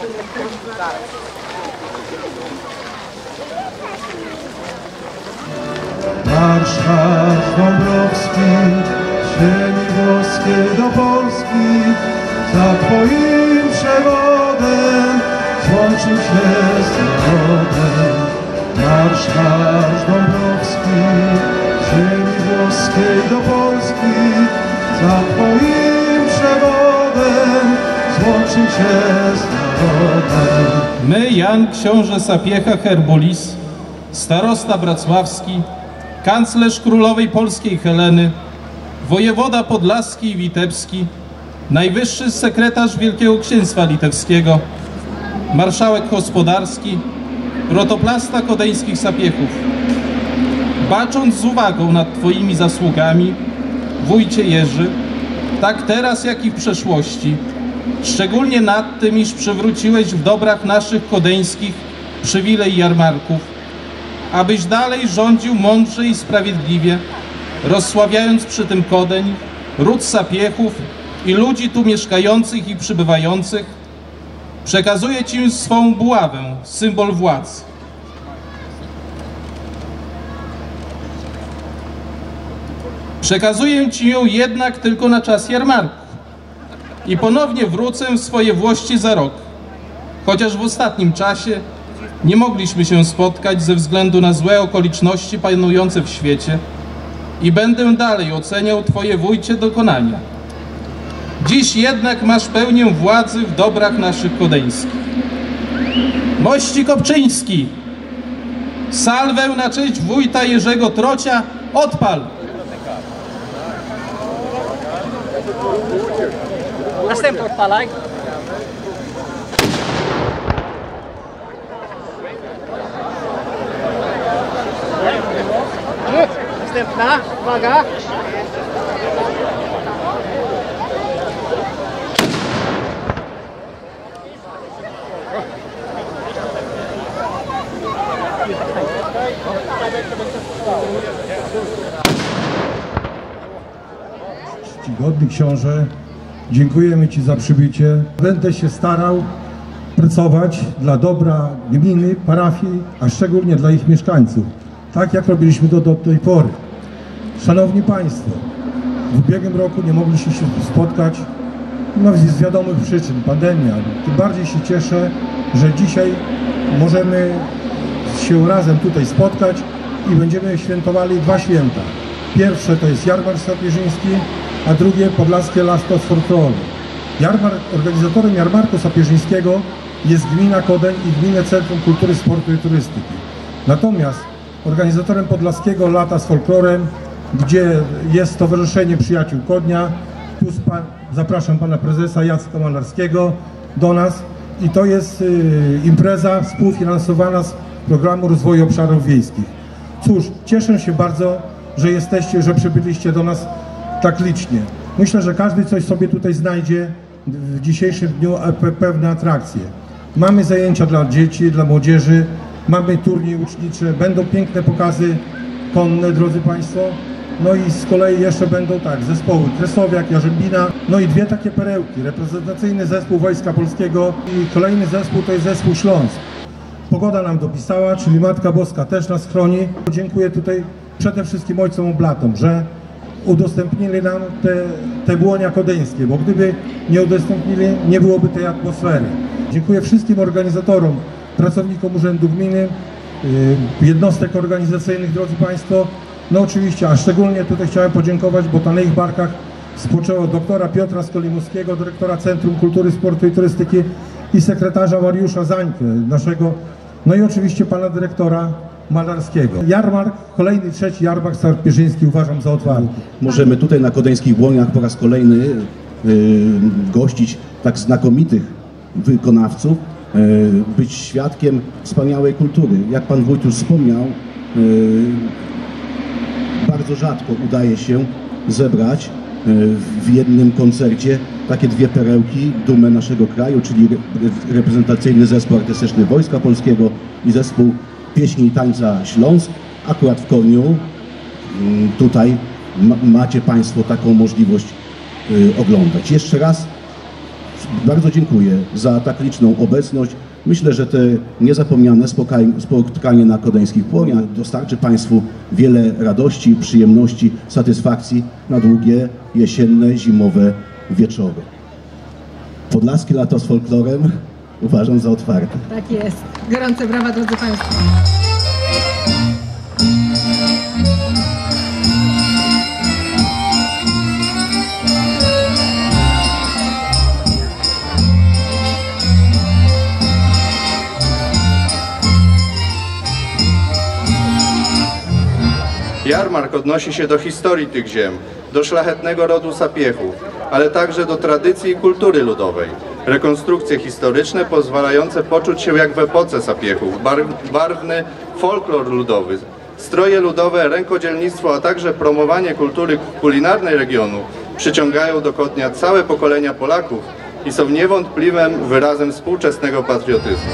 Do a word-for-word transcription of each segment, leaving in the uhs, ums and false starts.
Marsz, marsz Dąbrowski, ziemi włoskiej do Polski, za Twoim przewodem złączył się z narodem. Marsz, marsz Dąbrowski, ziemi włoskiej do Polski, za Twoim przewodem złączył się z narodem. My, Jan książę Sapiecha Herbulis, starosta wrocławski, kanclerz królowej polskiej Heleny, wojewoda podlaski i witebski, najwyższy sekretarz Wielkiego Księstwa Litewskiego, marszałek gospodarski, protoplasta kodeńskich Sapiechów. Bacząc z uwagą nad Twoimi zasługami, wójcie Jerzy, tak teraz jak i w przeszłości, szczególnie nad tym, iż przywróciłeś w dobrach naszych kodeńskich przywilej jarmarków, abyś dalej rządził mądrze i sprawiedliwie, rozsławiając przy tym Kodeń, ród Sapiechów i ludzi tu mieszkających i przybywających, przekazuję Ci swą buławę, symbol władz. Przekazuję Ci ją jednak tylko na czas jarmarku i ponownie wrócę w swoje włości za rok, chociaż w ostatnim czasie nie mogliśmy się spotkać ze względu na złe okoliczności panujące w świecie i będę dalej oceniał Twoje, wójcie, dokonania. Dziś jednak masz pełnię władzy w dobrach naszych kodeńskich. Mości Kopczyński, salwę na cześć wójta Jerzego Trocia odpal! Następny odpalaj. Następna, uwaga. Czcigodny książę, dziękujemy Ci za przybycie. Będę się starał pracować dla dobra gminy, parafii, a szczególnie dla ich mieszkańców, tak jak robiliśmy to do tej pory. Szanowni Państwo, w ubiegłym roku nie mogliśmy się spotkać, no z wiadomych przyczyn, pandemia. Tym bardziej się cieszę, że dzisiaj możemy się razem tutaj spotkać i będziemy świętowali dwa święta. Pierwsze to jest jarmark sapieżyński, a drugie Podlaskie Lato z folkloru. Jarmark, organizatorem jarmarku sapieżyńskiego jest gmina Kodeń i gminne Centrum Kultury, Sportu i Turystyki. Natomiast organizatorem Podlaskiego Lata z folklorem, gdzie jest Stowarzyszenie Przyjaciół Kodnia, tu pan, zapraszam pana prezesa Jacka Malarskiego do nas i to jest y, impreza współfinansowana z Programu Rozwoju Obszarów Wiejskich. Cóż, cieszę się bardzo, że jesteście, że przybyliście do nas tak licznie. Myślę, że każdy coś sobie tutaj znajdzie w dzisiejszym dniu, pewne atrakcje. Mamy zajęcia dla dzieci, dla młodzieży, mamy turniej uczniczy, będą piękne pokazy konne, drodzy Państwo. No i z kolei jeszcze będą tak, zespoły Kresowiak, Jarzębina, no i dwie takie perełki, reprezentacyjny zespół Wojska Polskiego i kolejny zespół to jest zespół Śląsk. Pogoda nam dopisała, czyli Matka Boska też nas chroni. Dziękuję tutaj przede wszystkim ojcom oblatom, że udostępnili nam te, te błonia kodeńskie, bo gdyby nie udostępnili, nie byłoby tej atmosfery. Dziękuję wszystkim organizatorom, pracownikom Urzędu Gminy, jednostek organizacyjnych, drodzy Państwo. No oczywiście, a szczególnie tutaj chciałem podziękować, bo to na ich barkach spoczęło doktora Piotra Skolimowskiego, dyrektora Centrum Kultury, Sportu i Turystyki i sekretarza Mariusza Zańkę, naszego, no i oczywiście pana dyrektora Malarskiego. Jarmark, kolejny, trzeci jarmark sapieżyński uważam za otwarty. Możemy tutaj na kodeńskich błoniach po raz kolejny yy, gościć tak znakomitych wykonawców, yy, być świadkiem wspaniałej kultury. Jak pan wójt już wspomniał, yy, bardzo rzadko udaje się zebrać w jednym koncercie takie dwie perełki, dumę naszego kraju, czyli reprezentacyjny zespół artystyczny Wojska Polskiego i zespół pieśni i tańca Śląsk. Akurat w Koniu tutaj macie Państwo taką możliwość oglądać. Jeszcze raz bardzo dziękuję za tak liczną obecność. Myślę, że te niezapomniane spotkanie na Kodeńskich Płoniach dostarczy Państwu wiele radości, przyjemności, satysfakcji na długie, jesienne, zimowe wieczory. Podlaskie lato z folklorem uważam za otwarte. Tak jest. Gorące brawa, drodzy Państwo. Jarmark odnosi się do historii tych ziem, do szlachetnego rodu Sapiehów, ale także do tradycji i kultury ludowej. Rekonstrukcje historyczne pozwalające poczuć się jak w epoce Sapiehów, barwny folklor ludowy, stroje ludowe, rękodzielnictwo, a także promowanie kultury kulinarnej regionu przyciągają do Kodnia całe pokolenia Polaków i są niewątpliwym wyrazem współczesnego patriotyzmu.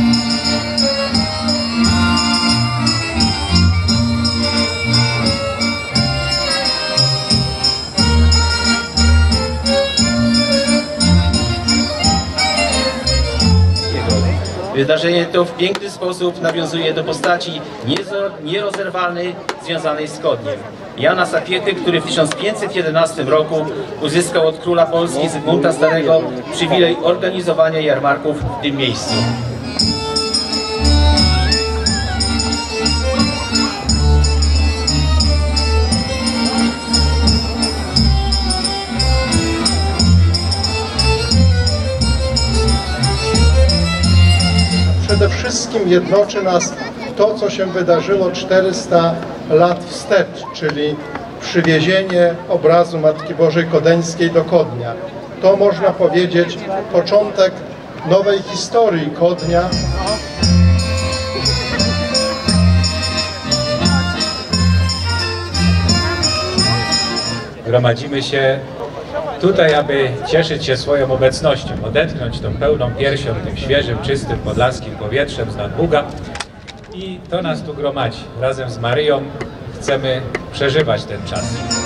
Wydarzenie to w piękny sposób nawiązuje do postaci nierozerwalnej związanej z Kodniem. Jana Sapiechy, który w tysiąc pięćset jedenastym roku uzyskał od króla Polski Zygmunta Starego przywilej organizowania jarmarków w tym miejscu. Przede wszystkim jednoczy nas to, co się wydarzyło czterysta lat wstecz, czyli przywiezienie obrazu Matki Bożej Kodeńskiej do Kodnia. To, można powiedzieć, początek nowej historii Kodnia. Gromadzimy się tutaj, aby cieszyć się swoją obecnością, odetchnąć tą pełną piersią tym świeżym, czystym, podlaskim powietrzem z nad Buga. I to nas tu gromadzi. Razem z Maryją chcemy przeżywać ten czas.